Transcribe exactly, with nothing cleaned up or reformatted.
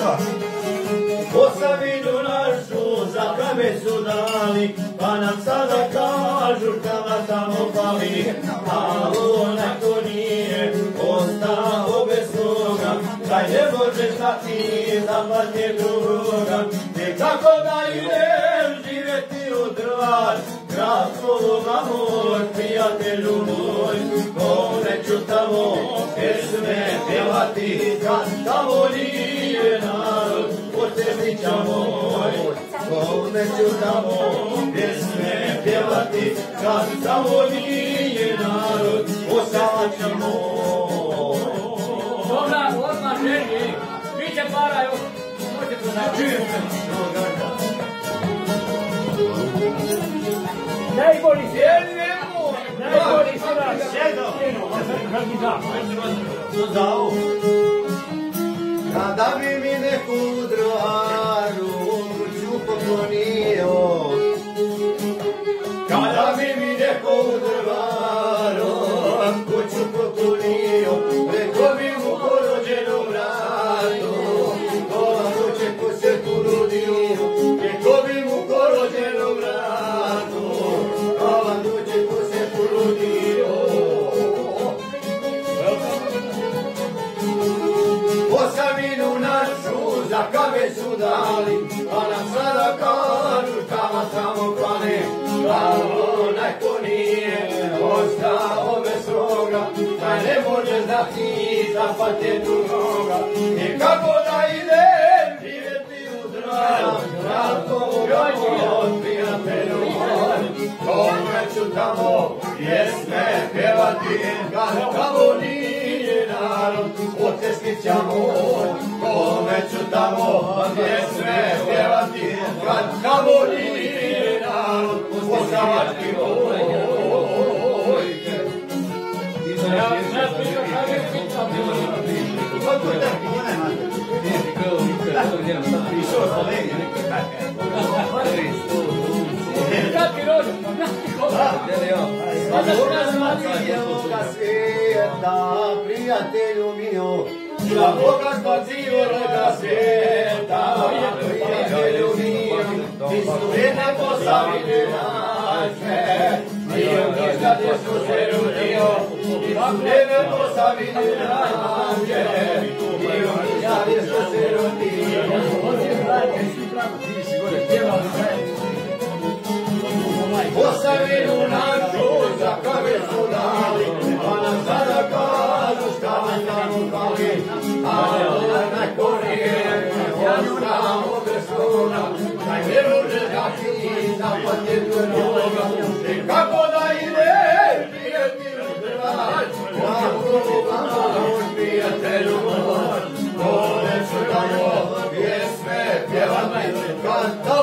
Ostavinu našu za kame su dali, pa nam sada kažu kama tamo pali. A onaj ko nije ostao bez sluga, taj ne može znati za patnje druga. Nekako da idem živjeti u Drvar, grad svoga moj, prijatelju moj. Kome ću tamo pesme pjevati, kad tamo nije narod, Otemića moj. Kome ću tamo pjesme pjevati, kad tamo nije narod, Otemića moj. Dobra, odmah želji, biće para još, možete načiniti. Najbolji si, najbolji si nas. Sjedo. Dao. Kada bi mi neku Drvaru kuću poklonio, kada bi mi neku Drvaru kuću poklonio, rekao bi mu po rođenom vratu, kola kuće ko se ponudio, rekao bi mu po rođenom vratu, kola kuće ko se ponudio. Ostavinu našu za kame su dali, pa nam sada kažu kama tamo plane. A onaj ko nije ostao bez svoga, taj ne može znati za patnje drugoga. I kako da idem živjeti u Drvar, grad svoga moj, prijatelju moj. Kome ću tamo pjesme pjevati, kad tamo nije narod, Otemića moj. Kome ću tamo pjesme pjevati, kad tamo nije narod, Otemića moj. Prijatelju mio, za Boga spacivoga svijeta, prijatelju mio, ti su jedne Posavine naše, dio ništa gdje su se rodio, ti su jedne Posavine naše, dio ništa gdje su se rodio. Posavinu našu za kame su dali, pa nam sada kažu kama tamo pali. A onaj ko nije ostao bez sluga, taj ne može znati za patnje drugoga. I kako da idem živjeti u Drvar, grad svoga moj, prijatelju moj. Kome ću tamo pjesme pjevati, kad